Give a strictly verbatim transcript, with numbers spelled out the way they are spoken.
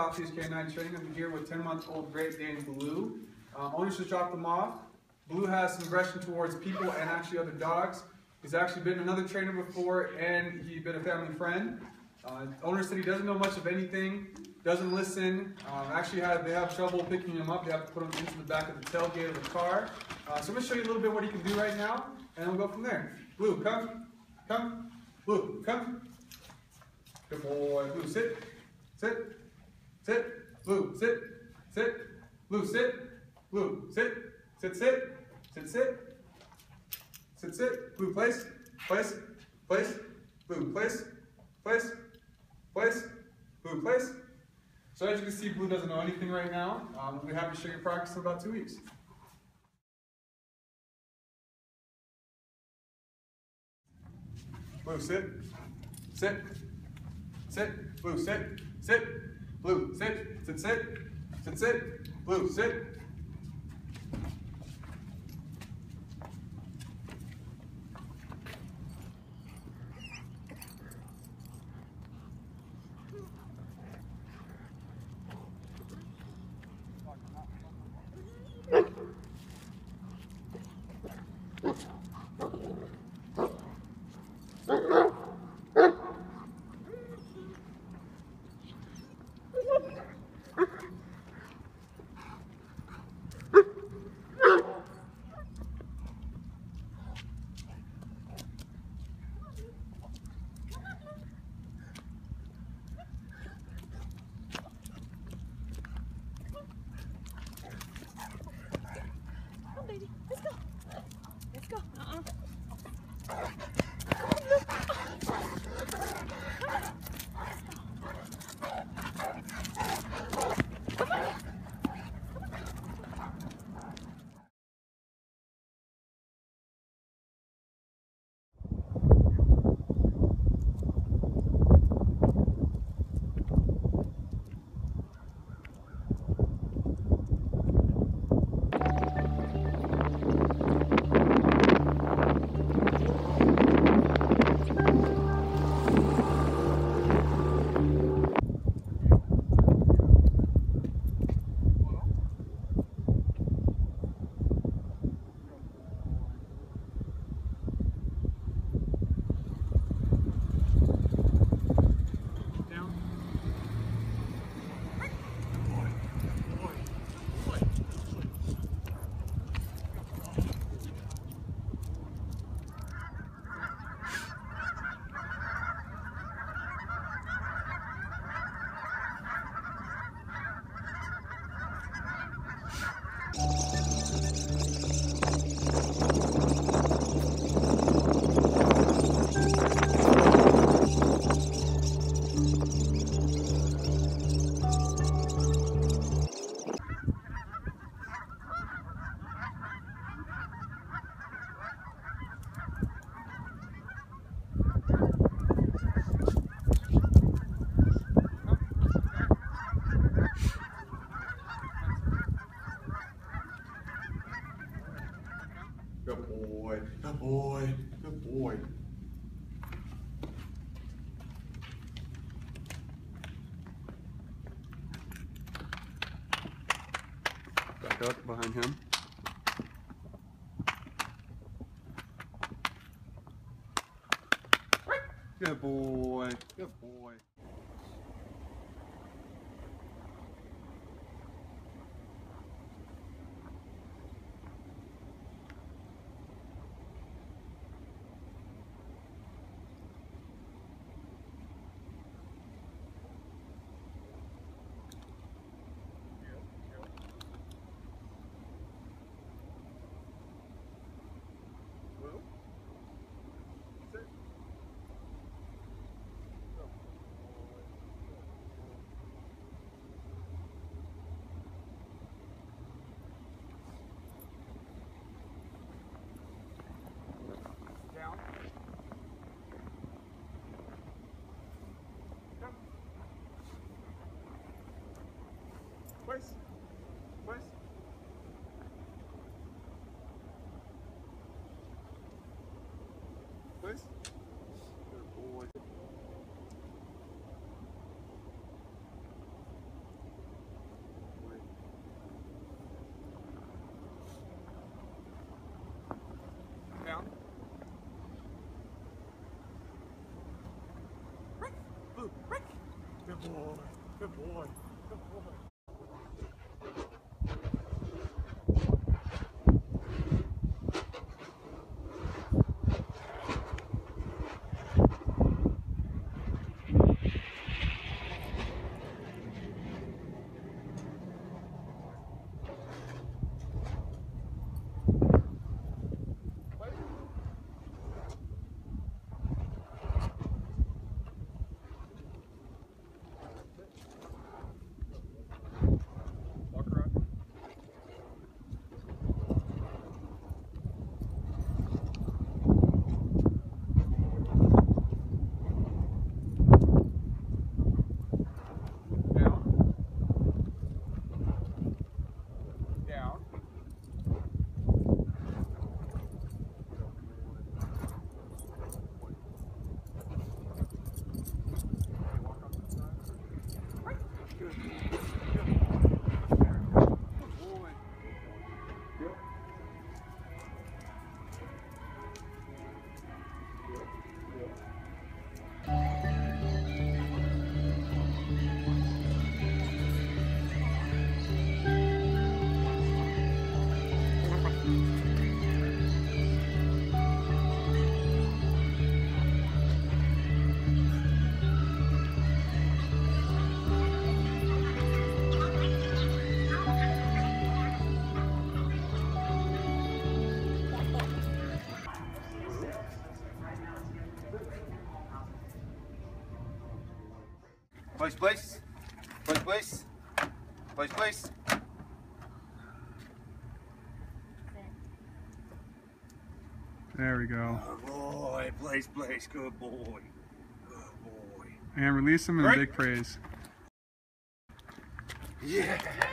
Off-Leash K nine Training. I'm here with ten month old Great Dane Blue. Um, owners just dropped them off. Blue has some aggression towards people and actually other dogs. He's actually been another trainer before, and he's been a family friend. Uh, owner said he doesn't know much of anything, doesn't listen. Um, actually, have, they have trouble picking him up. They have to put him into the back of the tailgate of the car. Uh, so I'm going to show you a little bit what he can do right now, and we'll go from there. Blue, come, come. Blue, come. Good boy. Blue, sit, sit, sit. Blue, sit, sit. Blue, sit. Blue, sit, sit, sit, sit, sit. Sit, sit. Blue, place, place, place. Blue, place, place, place. Blue, place. So as you can see, Blue doesn't know anything right now. Um, we'll be happy to show you practice in about two weeks. Blue, sit, sit, sit. Blue, sit, sit. Blue, sit, sit, sit, sit, sit. Blue, sit. Let's go. Let's go. Uh-uh. Good boy, good boy, good boy. Back up behind him. Good boy, good boy. Down. Come. Place. Place. Place. Good boy. boy. Good boy. Place, place. Place, place. Place, place. There we go. Good boy. Place, place. Good boy. Good boy. And release him in Right. big praise. Yeah.